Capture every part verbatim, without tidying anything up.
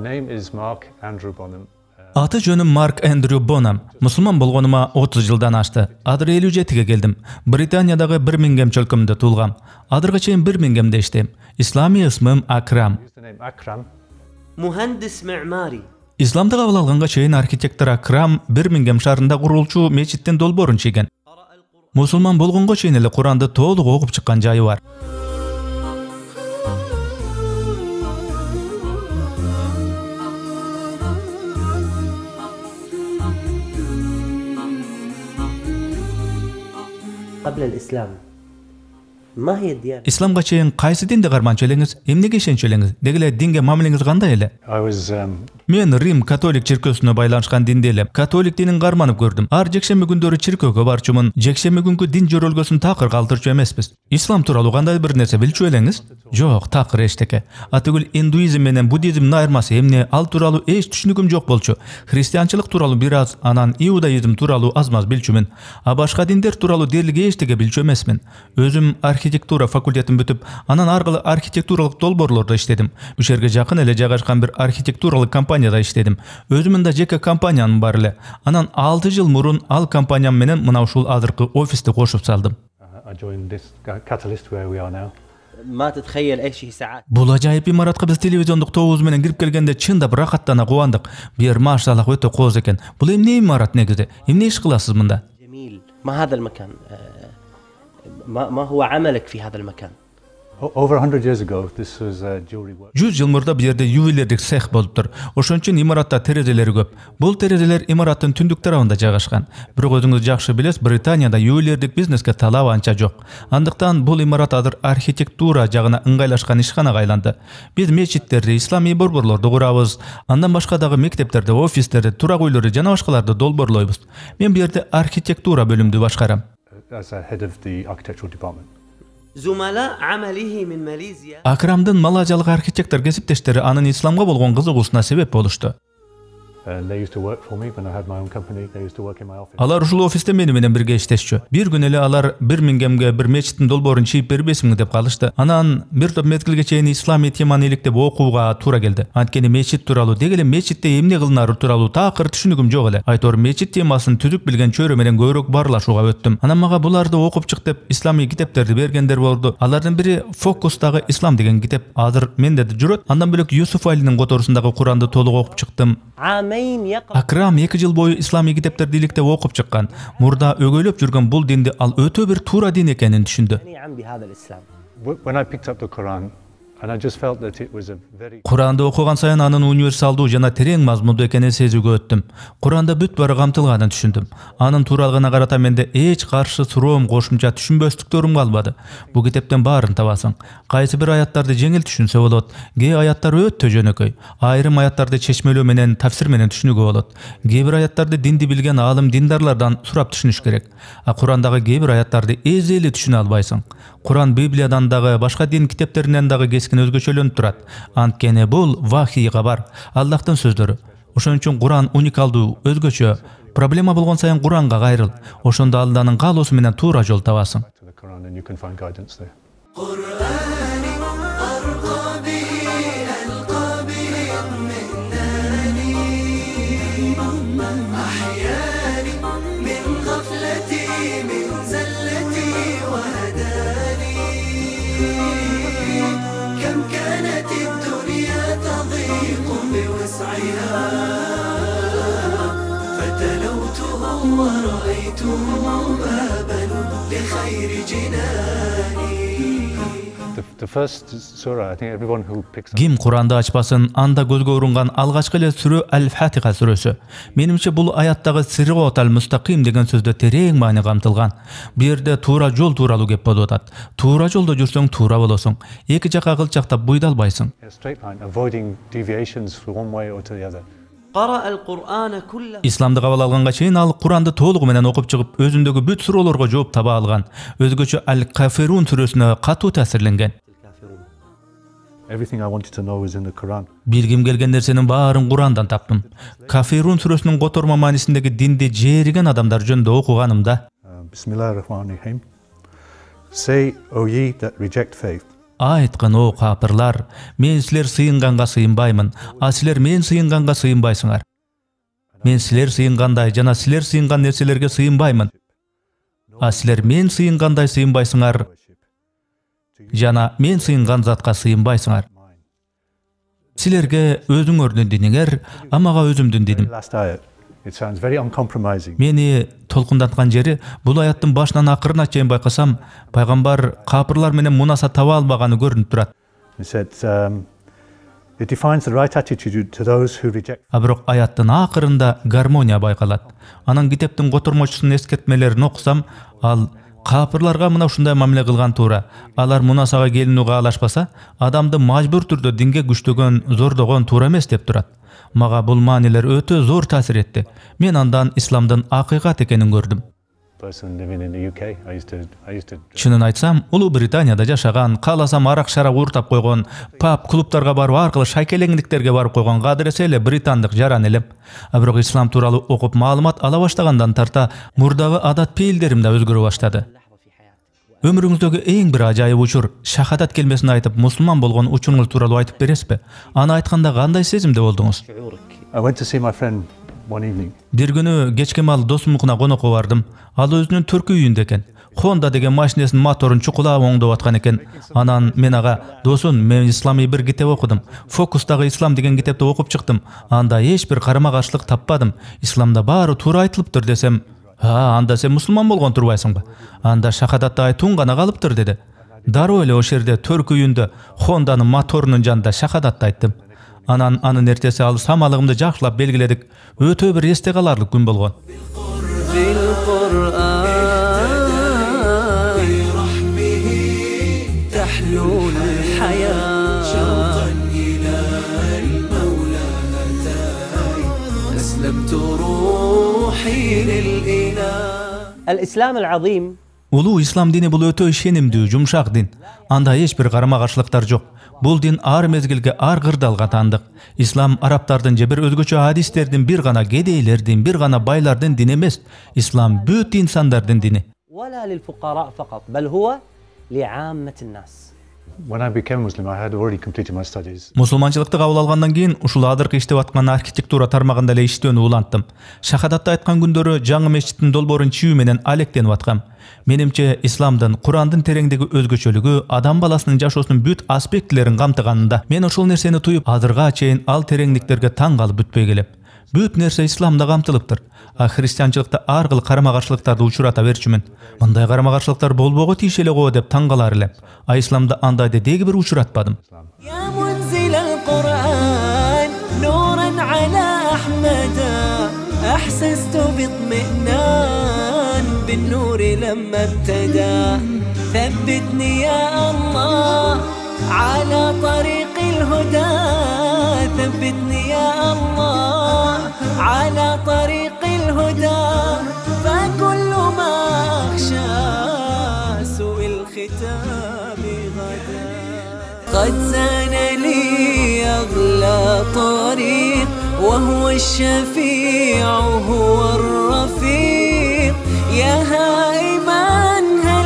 name is Mark Andrew Bonham. Аты жөнüm Mark Andrew Bonham. Musulman bolgonuма otuz жылдан ашты. Азыр elүү жетиге келдим. Британиядагы Бирмингем чөлкөмүндө туулгам. Азырга чейин Бирмингемде иштейм. Исламий ысмым Акрам. Mühendis mimari. Исламды кабыл алганга чейин архитектор Акрам Бирмингем шаарында курулчу мечиттин долбоорун чийген. Мусулман болгонго чейин эле Куранды толук окуп чыккан жайы бар. قبل الإسلام ما هي الديانة؟ İslamga чейин кайсы динди карманчу элеңиз, эмнеге ишенчү элеңиз, дегеле динге мамилеңиз кандай эле? I was um, Мен Рим католик чиркөөсүнө байланышкан динде элем. Католик динин карманып көрдүм. Ар жекшемби күндөрү чиркөөгө барчумун. Жекшемби күнгү дин жөрөлгөсүн такыр калтырчу эмеспиз. Ислам тууралуу кандай бир нерсе билчү элеңиз? Жок, такыр эчтеке. Атыгыл индуизм менен буддизмдин айырмасы эмне? Ал тууралуу эч түшүнүгүм жок болчу. Христианчылык тууралуу бир аз, анан иудаизм тууралуу аз-маз билчүмүн. А башка диндер тууралуу дээрлик эчтеке билчү эмесмин. Өзүм архитектура факультетин бүтүп, анан аркылуу архитектуралык долбоорлордо иштедим. Үч жерге жакын эле жайгашкан бир архитектуралык компанияда иштедим. Өзүмүн да жеке компаниям бар эле. Анан алты жыл мурун ал компаниям менен мына ушул азыркы офисти кошуп салдым. I joined this Catalyst where we are now. ما تتخيل أي شيء ساعات. Бул ажайып имаратка биз телевизиондук тобубуз менен кирип келгенде чындап рахаттана кубандык. Бир машаллах өтө кооз экен. Бул эмне имарат негизи? Эмне иш кыласыз мында? جميل. ما هذا المكان؟ ما ما هو عملك في هذا المكان؟ Over one hundred years ago, this was a jewelry work. жүз жыл мурда бу жерде ювелирдик цех болуптур. Ошон үчүн имаратта терезелери көп. Бул терезелер имараттын түндүк тарабында жайгашкан. Бирок өзүңүз жакшы билесиз, Британияда ювелирдик бизнеске талап анча жок. Андыктан бул имарат азыр архитектура жагына ыңгайлашкан ишканага айланды. Биз мечиттерди, исламий борборлорду курабыз. Андан башка дагы мектептерди, офистерди, турак үйлөрдү жана башкаларды долбоорлойбуз. Мен бу жерде архитектура бөлүмдү башкарам. As a head of the architectural department. زملاء عمله من ماليزيا. Акрамдын малайзиялык архитектор кесиптештери анын исламга болгон кызыгуусуна себеп болушту. And they used to work for me when I had my own company. They used to work in my office. Алар ушул офисте мени менен бирге иштешчү. Бир күн эле алар Бирмингемге бир мечиттин долбоорун чийип бербесиңби деп калышты. Анан бир топ мезгилге чейин исламий теманы иликтеп окууга туура келди. Анткени мечит тууралуу, дегеле мечитте эмне кылынары тууралуу такыр түшүнүгүм жок эле. Айтор мечит темасын түзүп билген чөйрө менен көбүрөөк баарлашууга өттүм. Анан мага буларды окуп чык деп исламий китептерди бергендер болду. Алардын бири Фокустагы ислам деген китеп. Азыр менде да жүрөт. Андан бөлөк Юсуф Алинин которусундагы Куранды толук окуп чыктым. عامين يقرأ. Акрам эки жыл бою исламий китептерди иликтеп окуп чыккан. Мурда өгөйлөп жүргөн бул динди ал өтө бир туура дин экенин түшүндү. عن بهذا الإسلام. When I picked up the Quran, and I just felt that it was a very. Куранды окуган сайын анын универсалдуу жана терең мазмундуу экенин сезүүгө өттүм. Куранда бүт бары камтылганын түшүндүм. Анын тууралыгына карата менде эч каршы суроом, кошумча түшүнбөстүктөрүм калбады. Бул китептен баарын табасың. Кайсы бир аяттарды жеңил түшүнсө болот. Кээ аяттар өтө жөнөкөй. Айрым аяттарды чечмелөө менен, тафсир менен түшүнүүгө болот. Кээ бир аяттарды динди билген аалым диндарлардан сурап түшүнүш керек. А Курандагы кээ бир аяттарды эзели түшүнө албайсың. Куран Библиядан дагы, башка дин китептеринен дагы кескин өзгөчөлөнүп турат. Анткени бул вахий кабар, Аллахтын сөздөрү. Ошон үчүн Куран уникалдуу, өзгөчө. Проблема болгон сайын Куранга кайрыл. Ошондо Алланын каалоосу менен туура жол табасың. To the Quran, and you can find guidance there. The, the first surah, I think everyone who picks up. Ким Куранды ачпасын, анда көзгө урунган алгачкы эле сүрө Аль-Фатиха сүрөсү. Менимче бул аяттагы сирготал мустаким деген сөздө терең маани камтылган. Бу жерде туура жол тууралуу кеп болуп атат. Туура жолдо жүрсөң туура болосуң. Эки жакка кылчактап буйдалбайсың. A straight line, avoiding deviations from one way or to the other. قرأ القرآن كله. Исламды кабыл алганга чейин ал Куранды толугу менен окуп чыгып, өзүндөгү бүт суроолорго жооп таба алган. Өзгөчө Аль-Кафирун сүрөсүнө катуу таасирленген. Everything I wanted to know was in the Quran. Билгим келген нерсенин баарын Курандан таптым. Кафирун сүрөсүнүн которма маанисиндеги динди жээриген адамдар жөнүндө окуганымда. Uh, Bismillahir Rahmanir Rahim. Say, O ye that reject faith. aytqan o kapırlar, men sizler sıyınganга sıyınbaymın, a sizler men sıyınganга sıyınbaysыңар. Men sizler sıyınganday jana sizler sıyıngan nerselerge sıyınbaymın. A sizler men sıyınganday sıyınbaysыңар, jana men sıyıngan zatqa sıyınbaysыңар. Sizlerge özüңөрдүn diniňer, amaga özümdün dinim. Last ayat. It sounds very uncompromising. Meni tolkundаткан жери бул аяттын башынан акырына чейин байкасам, пайгамбар капырлар менен мунаса таба албаганы көрүнүп турат. It said, um, it defines the right attitude to those who reject. А бирок аяттын акырында гармония байкалат. Анан китептин котормочусунун эскертмелерин окусам, ал капырларга мына ушундай мамиле кылган туура. Алар мунасага келинүүгө алашпаса, адамды мажбур түрдө динге күчтөгөн, зордогон туура эмес деп турат. Мага бул маанилер өтө зор таасир этти. Мен андан исламдын акыйкат экенин көрдүм. Person living in the U K. I used to, I used to. Чынын айтсам, Улуу Британияда жашаган, кааласам арак шарак ууртап койгон, паб клубтарга барып аркылуу шайкелеңдиктерге барып койгон кадыресе эле британдык жаран элем. А бирок ислам тууралуу окуп маалымат ала баштагандан тарта мурдагы адат пейилдерим да өзгөрө баштады. Өмүрүңүздөгү эң бир ажайып учур, шахадат келмесин айтып мусулман болгон учуруңуз тууралуу айтып бересизби? Аны айтканда кандай сезимде болдуңуз? I went to see my friend one evening. Бир күнү кечке маал досумдукуна конокко бардым. Ал өзүнүн төркү үйүндө экен. Honda деген машинесинин моторун чукулап оңдоп аткан экен. Анан мен ага, "Досун, мен исламий бир китеп окудум. Фокустагы ислам деген китепти окуп чыктым. Анда эч бир карама-каршылык таппадым. Исламда баары туура айтылыптыр" десем, "Ha, анда сен мусулман болгон турбайсыңбы? Анда шахадатты айтууң гана калыптыр" деди. Дароо эле ошол жерде төркү үйүндө Hondanын моторунун жанында шахадатты айттым. Анан анын эртеси ал самалыгымды жакшылап белгиледик. Өтө бир эсте каларлык күн болгон. الإسلام العظيم Улуу ислам дини бул өтө ишенимдүү, жумшак дин. Анда эч бир карама-каршылыктар жок. Бул дин ар мезгилге ар кырдаалга таандык. Ислам араптардын же бир өзгөчө адистердин, бир гана кедейлердин, бир гана байлардын дини эмес. Ислам бүт инсандардын дини. ولا للفقراء فقط بل هو لعامة الناس. When I became Muslim, I had already completed my studies. Мусулманчылыкты кабыл алгандан кийин ушул адыркы иштеп аткан архитектура тармагында эле иштөөнү уланттым. Шахадатты айткан күндөрү жаңы мечиттин долбоорун чийүү менен алектенип аткам. Менимче исламдын, Курандын тереңдеги өзгөчөлүгү адам баласынын жашоосунун бүт аспектилерин камтыганында. Мен ошол нерсени туюп, азырга чейин ал тереңдиктерге таң калып бүтпөй келем. Бүт нерсе исламда камтылыптыр. А христианчылыкта ар кыл карама-каршылыктарды учурата берчүмүн. Мындай карама-каршылыктар болбого тийиш эле го деп таң калар элем. А исламда андайды деги бир учуратпадым. يا منزل القرآن نورا على أحمد أحسست باطمئنان بالنور لما ابتدى ثبتني يا الله على طريق الهدى ثبتني يا الله على طريق الهدى فكل ما أخشى سوء الختام غدا قد زان لي أغلى طريق وهو الشفيع هو الرفيق يا هائما هل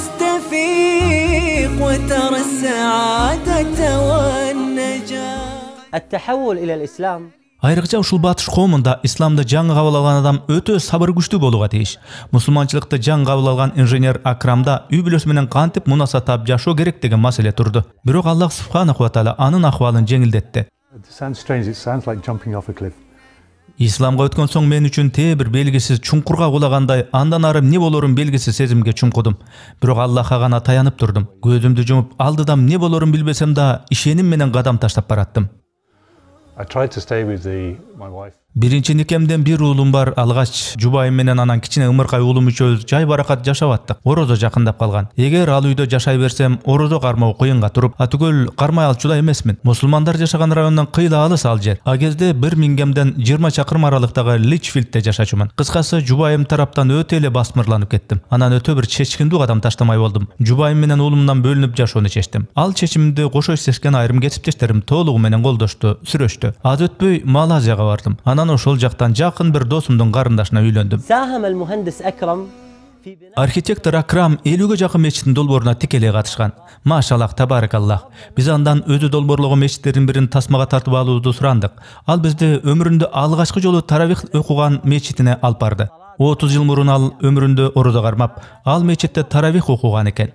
تستفيق وترى السعادة والنجاة. التحول إلى الإسلام Айрыкча ушул батыш коомунда исламды жаңы кабыл алган адам өтө сабыр күчтүү болууга тийиш. Мусулманчылыкты жаңы кабыл алган инженер Акрамда үй бүлөсү менен кантип мунаса таап жашоо керек деген маселе турду. Бирок Аллах субханаху ва таала анын акыбалын жеңилдетти. It sounds strange. It sounds like jumping off a cliff. Исламга өткөн соң мен үчүн тээ бир белгисиз чуңкурга кулагандай, андан ары эмне болорун белгисиз сезимге чуңкудум. Бирок Аллахка гана таянып турдум. Көзүмдү жумуп, алдыдан эмне болорун билбесем да, ишеним менен кадам таштап бараттым. I tried to stay with the, my wife. Биринчи никемден бир уулум бар. Алгач жубайым менен анан кичине ымыркай уулум үчөөбүз жай баракат жашап аттык. Орозо жакындап калган. Эгер ал үйдө жашай берсем, орозо кармоо кыйынга туруп, атүгөл кармай алчудай эмесмин. Мусулмандар жашаган райондон кыйла алыс ал жер. А кезде бир миңгемден жыйырма чакырым аралыктагы Личфилдте жашачумун. Кыскасы, жубайым тараптан өтө эле басмырланып кеттим. Анан өтө бир чечкиндүү кадам таштамай болдум. Жубайым менен уулумдан бөлүнүп жашоону чечтим. Ал чечимимди кошо иштешкен айрым кесиптештерим толугу менен колдошту, сүрөштү. Аз өтпөй Малайзияга бардым. Анан ошол жактан жақын бір досымдың қарындашына үйлендім. ساهم المهندس أكرم Arxitektor Akram elүүгө жакын мечиттин долбооруна тикелей катышкан. Машаллах, табаракаллах. Биз андан өзү долбоорлогон мечиттердин бирин тасмага тартып алууду сурандык. Ал бизди өмүрүндө алгачкы жолу таравих окуган мечитине алып барды. отуз жыл мурун ал өмүрүндө ородо кармап, ал мечитте таравих окуган экен.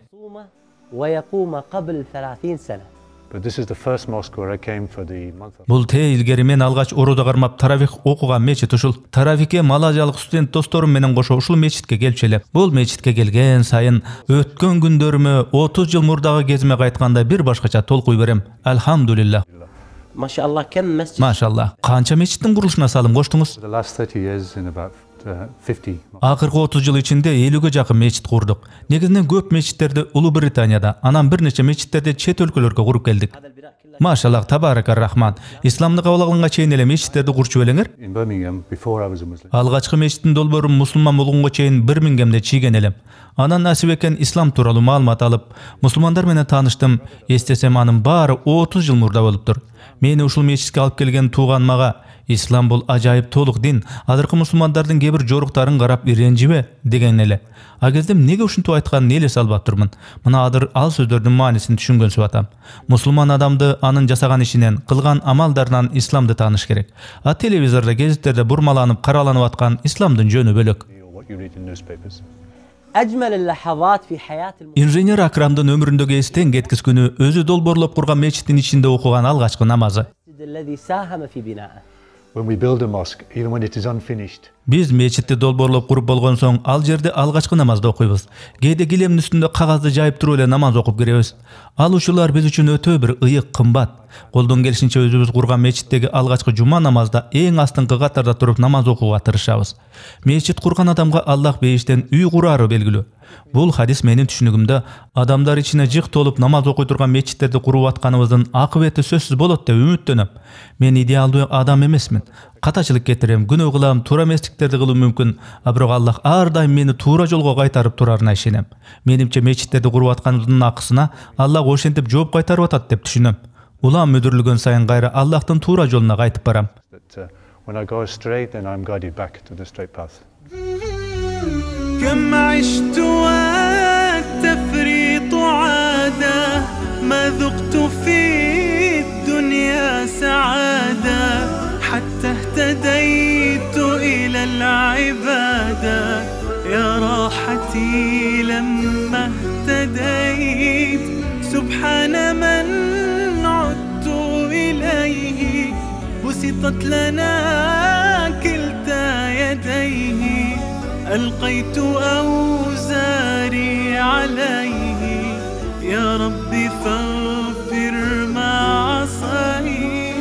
ويقوم قبل ثلاثين سنة. But this is the first mosque where I came for the month of Бул те илгери мен алгач ородо кармап таравих окуган мечит ушул. Таравихке малазиялык студент досторум менен кошо ушул мечитке келчү элем. Бул мечитке келген сайын өткөн күндөрүмө отуз жыл мурдагы кезиме кайтканда бир башкача толкуй берем. Алхамдулиллах. ما شاء الله كم مسجد. Машалла. Канча мечиттин курулушуна салым коштуңуз? the last thirty years in about uh, fifty. Акыркы отуз жыл ичинде элүүгө жакын мечит курдук. Негизинен көп мечиттерди Улуу Британияда, анан бир нече мечиттерди чет өлкөлөргө куруп келдик. Машаллах, табаракар рахман. Исламды кабыл алганга чейин эле мечиттерди курчу белеңер? In Birmingham before I was a Muslim. Алгачкы мечиттин долбоорун мусулман болгонго чейин Бирмингемде чийген элем. Анан насип экен ислам тууралуу маалымат алып, мусулмандар менен тааныштым. Эстесем анын баары отуз жыл мурда болуптур. Мени ушул мечитке алып келген тууган мага ислам бул ажайып толук дин, азыркы мусулмандардын кээ бир жоруктарын карап иренжибе деген эле. А кезде эмнеге ушинтип айтканын элес албап турмун. Мына адыр ал сөздөрдүн маанисин түшүнгөн субатам. Мусулман адамды анын жасаган ишинен, кылган амалдарынан исламды тааныш керек. А телевизордо, гезиттерде бурмаланып, караланып аткан исламдын жөнү бөлөк. Or what you read in newspapers. أجمل اللحظات في حياة الم... Инженер Акрамдын өмүрүндөгү эстен кеткис күнү өзү долбоорлоп курган мечиттин ичинде окуган алгачкы намазы. الذي ساهم في بنائه. When we build a mosque, even when it is unfinished, Биз мечитти долбоорлоп куруп болгон соң ал жерде алгачкы намазды окуйбуз. Кээде килемдин үстүндө кагазды жайып туруп эле намаз окуп киребиз. Ал учурлар биз үчүн өтө бир ыйык, кымбат. Колдон келишинче өзүбүз курган мечиттеги алгачкы жума намазда эң астыңкы катарда туруп намаз окууга тырышабыз. Мечит курган адамга Аллах бейиштен үй курары белгилүү. Бул хадис менин түшүнүгүмдө адамдар ичине жык толуп намаз окуй турган мечиттерди куруп атканыбыздын акыбети сөзсүз болот деп үмүттөнөм. Мен идеалдуу адам эмесмин. Катачылык кетирем, күнөө кылам, туура эместиктерди кылуу мүмкүн. А бирок Аллах ар дайым мени туура жолго кайтарып турарына ишенем. Менимче мечиттерди куруп атканыбыздын акысына Аллах ошентип жооп кайтарып атат деп түшүнөм. Улам мүдүрлүгөн сайын кайра Аллахтын туура жолуна кайтып барам. that uh, when I go astray, then I'm guided back to the straight path. كم عشت والتفريط عادة ما ذقت في الدنيا سعادة حتى اهتديت إلى العبادة يا راحتي لما اهتديت سبحان من عدت إليه بسطت لنا كلتا يديه ألقيت أوزاري عليه يا ربي فاغفر ما عصاني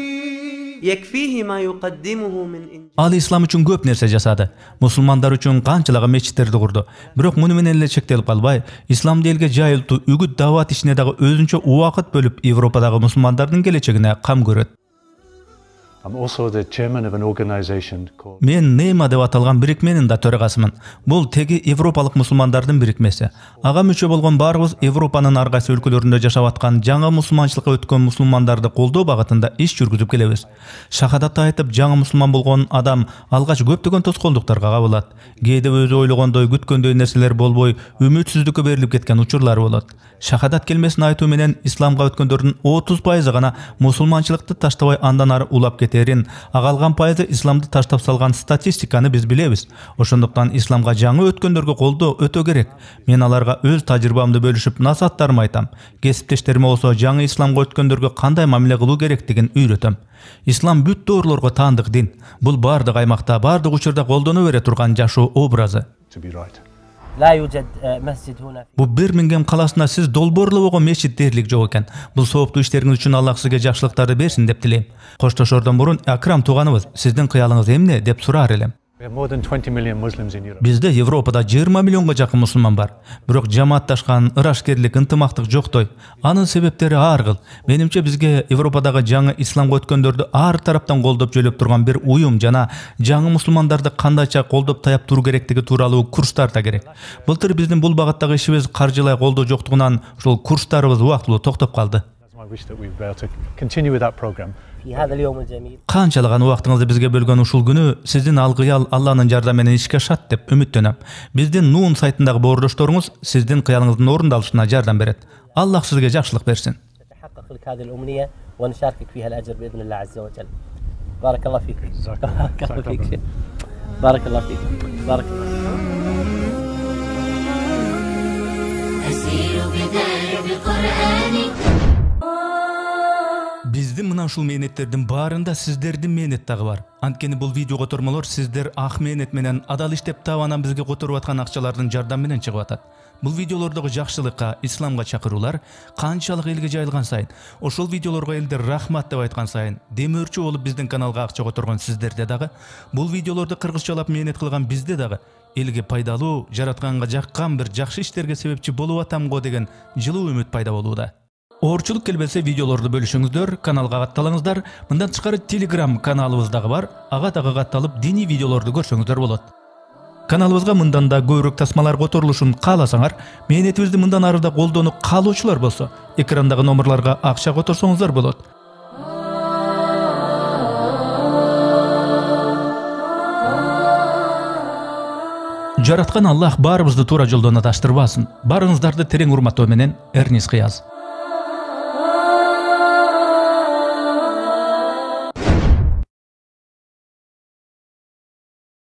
يكفيه ما يقدمه من إنجاز. Ал ислам үчүн көп нерсе жасады. Мусулмандар үчүн канчалаган мечиттерди курду. Бирок муну менен эле чектелип калбай, ислам элге жайылтуу үгүт дават ишине дагы өзүнчө убакыт бөлүп Европадагы мусулмандардын келечегине кам көрөт. I'm also the chairman of an organization called Мен Нейма деп аталган бирикменин да төрагасымын. Бул теги европалык мусулмандардын бирикмеси. Ага мүчө болгон баарыбыз Европанын ар кайсы өлкөлөрүндө жашап аткан жаңы мусулманчылыкка өткөн мусулмандарды колдоо багытында иш жүргүзүп келебиз. Шахадатты айтып жаңы мусулман болгон адам алгач көптөгөн тоскоолдуктарга кабылат. Кээде өзү ойлогондой, күткөндөй нерселер болбой, үмүтсүздүккө берилип кеткен учурлар болот. Шахадат келмесин айтуу менен исламга өткөндөрдүн отуз пайызы гана мусулманчылыкты таштабай андан ары улап кетерин, агалган пайызы исламды таштап салган статистиканы биз билебиз. Ошондуктан исламга жаңы өткөндөргө колдоо өтө керек. Мен аларга өз тажрыйбамды бөлүшүп насааттарымды айтам. Кесиптештериме болсо жаңы исламга өткөндөргө кандай мамиле кылуу керектигин үйрөтөм. Ислам бүт доорлорго таандык дин. Бул бардык аймакта, бардык учурда колдоно бере турган жашоо образы. to be right. لا يوجد مسجد هنا. Бу Бирмингем каласында сиз долбоорлоп болгон мечит дээрлик жок экен. Бул сооптуу иштериңиз үчүн Аллах сизге жакшылыктарды берсин деп тилейм. Коштошордон мурун Акрам тууганыбыз, сиздин кыялыңыз эмне деп сурар элем. We have more than twenty million Muslims in Europe. Бизде Европада жыйырма миллионго жакын мусулман бар. Бирок жамаатташкан, ырашкерлик, ынтымактык жоктой. Анын себептери ар кыл. Менимче бизге Европадагы жаңы исламга өткөндөрдү ар тараптан колдоп жөлөп турган бир уюм жана жаңы мусулмандарды кандайча колдоп таяп туруу керектиги тууралуу курстар да керек. Былтыр биздин бул багыттагы ишибиз каржылай колдоо жоктугунан ушул курстарыбыз убактылуу токтоп калды. My I wish that we'd be able to continue with that program. في هذا اليوم الجميل Kançalıgan wagtyňyzy bizge bölgen uşul günü sizin algyal Allah'ın yardımı menen işe şat dep ümitlenip, bizdin Nuun saytyndagy bordoşlaryňyz sizdin kıyalyňyzyň orundalyşyna yardam beret. Allah sizge jakşylyk bersin. تتحقق لك هذه الأمنية ونشاركك فيها الأجر بإذن الله عز وجل. بارك الله فيك. بارك الله فيك شيخ. بارك الله فيك. بارك الله أسير بدرب قرآني. Bizdin mına uşul mehnetlerden barında sizlerden mehnet dağı var. Antkeni bul video gotormalar sizler ak mehnet menen adal iştep tawanan bizge gotorup atkan akçalardan jardam menen çıgyp atat. Bul videolardagy jakşylykka, islamga çakırular kançalyk elge jayılgan sayın, oşol videolarga elder rahmat dep aytkan sayın, demörçü olup bizdin kanalga akça gotorgan sizlerde dagı, bul videolarda kırgızçalap mehnet kılgan bizde dagı elge paydalуу, jaratkanga jakkan bir jakşı işlerge sebepçi bolup atam go degen жылуу ümit payda boluуда. Orçuluk kelbese videolardy bölüşüňizler, kanalga gattalaňyzlar. Mından çykary Telegram kanalybız dagı bar. Aga daga gattalyp dini videolardy görseňizler bolat. Kanalыбызга mından da göýrek tasmalar gotoruluşyn kalasaňar, mehnetimizni mından arada goldonup kalooçular bolsa, ekrandagy nomerlarga akça gotorsaňyzlar bolat. Jaratkan Allah barыбызды toora joldan adaştyrbasyň. Barıňyzdardy tereň urmatoo menen Ernest Kıyaz.